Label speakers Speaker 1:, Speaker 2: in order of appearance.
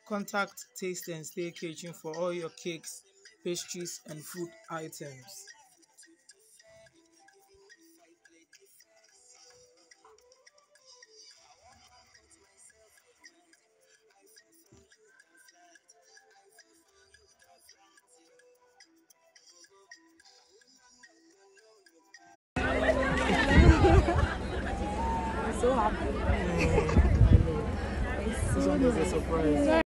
Speaker 1: Contact Taste and Stay Kitchen for all your cakes, pastries, and food items.
Speaker 2: I'm so happy.
Speaker 1: I know. This one is a surprise.